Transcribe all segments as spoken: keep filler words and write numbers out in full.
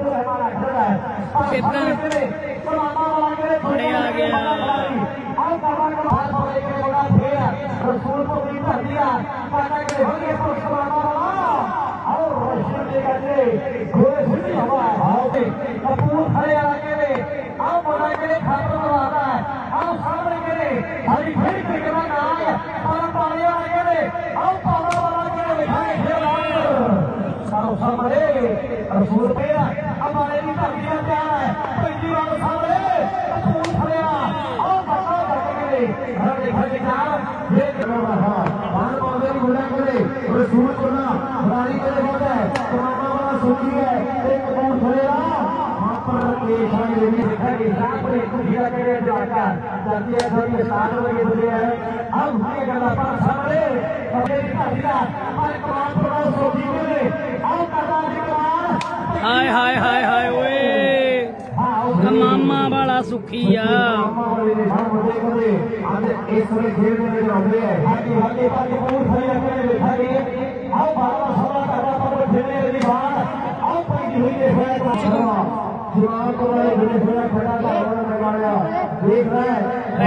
बड़े आ गया रसूल पेरा हमारे भी धरतियां क्या है पहली बार सामने रसूल खड़ेया और बता करके हर देखा कि क्या ये करना है बाहर पौधे की गुना करे रसूल करना हमारी के लिए होता है तमाम वाला सुखी है एक कौन खड़ेया वहां पर के शायद ये देखा कि साथ पर एक हीरा के जाकर जाती है थोड़ी साल में ये बोले है अब ये करना पर सामने हमारे धरतियां हमारे कमाल पर सोची के और करना हाय हाय हाय हाय ओए मामा वाला सुखी आ देख रहे हैं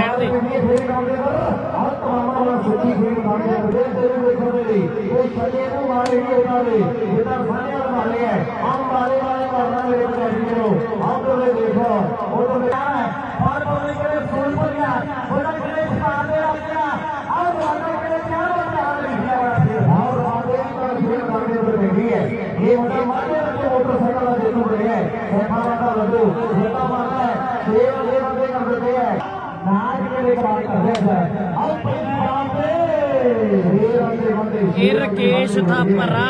ये मोटरसाइकिल देखो रहे हैं लड्डू मारना है ये राकेश था परा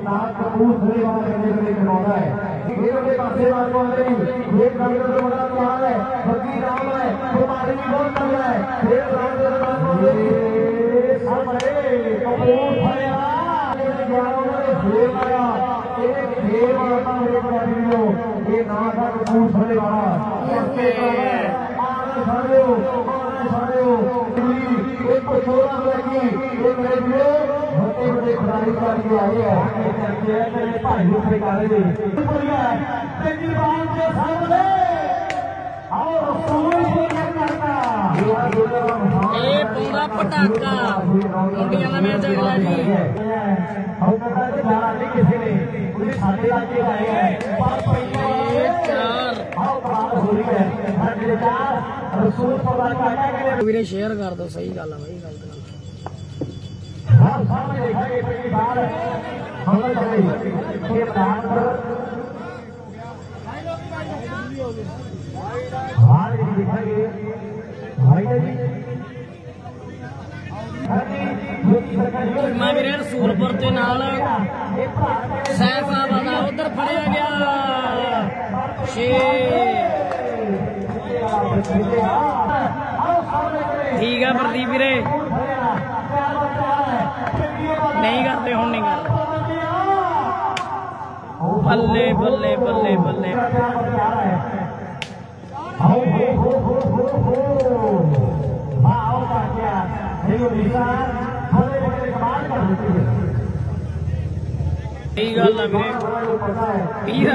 ये नाथा कपूर खड़े वाला एक छोरा लगी ये मेरे लिए बड़े बड़े खिलाड़ी का लिए आए हैं मेरे भाई से काले जी तेरी बात के सामने और सूरज को करना ये पूरा पटाखा इंडिया में जगला जी हम कहता है जाना नहीं किसी ने पूरी साथी आके आए हैं पर पहले चार आओ बात हो रही है हर चार रसूल प्रदान करना के लिए वीरे शेयर कर दो सही गल है भाई गल हां सामने देखा कि पहली बार हम लोग चले ये प्रधान पर हां ये देखा कि भाई जी मैं वीरे रसूलपुर के नाल सैफाबाद उधर फड़िया गया छे ठीक है प्रदीप वीरे नहीं करते हूं नहीं करते बल्ले बल्ले बल्ले बल्ले गल है वीरे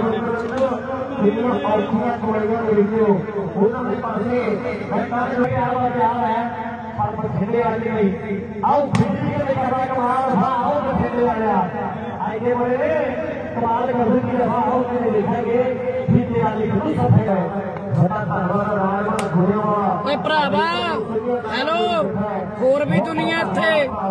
भरावा हेलो होर भी दुनिया इत्थे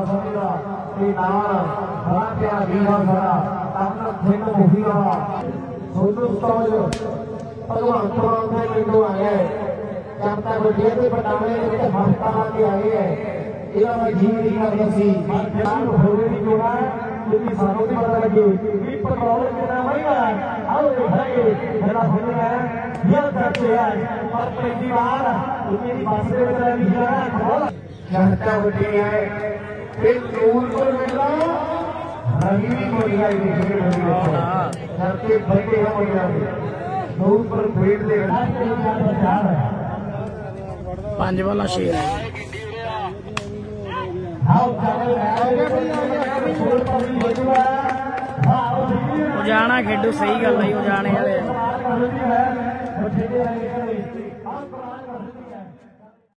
भगवान पिंडों आए जनता बड़िया के बटाले हस्पताल के आए है इन्होंने जी नहीं करना सी होने की जोड़ा क्योंकि सानू भी पता लगे कि पेट्रोल कितना महंगा है आओ देखेंगे जरा सुन है यह करते हैं और पहली बार इतनी बस में बता दिया जनता बड़िया है फिर नूर को मिला रंगी बढ़िया सबके बड़े हैं बढ़िया नूर पर भेड़ दे पांच वाला शेर है उजाना खेडू सही गल है उजाने वाले कर दिंदी है बठेरे वाले आह कुरान कर दिंदी है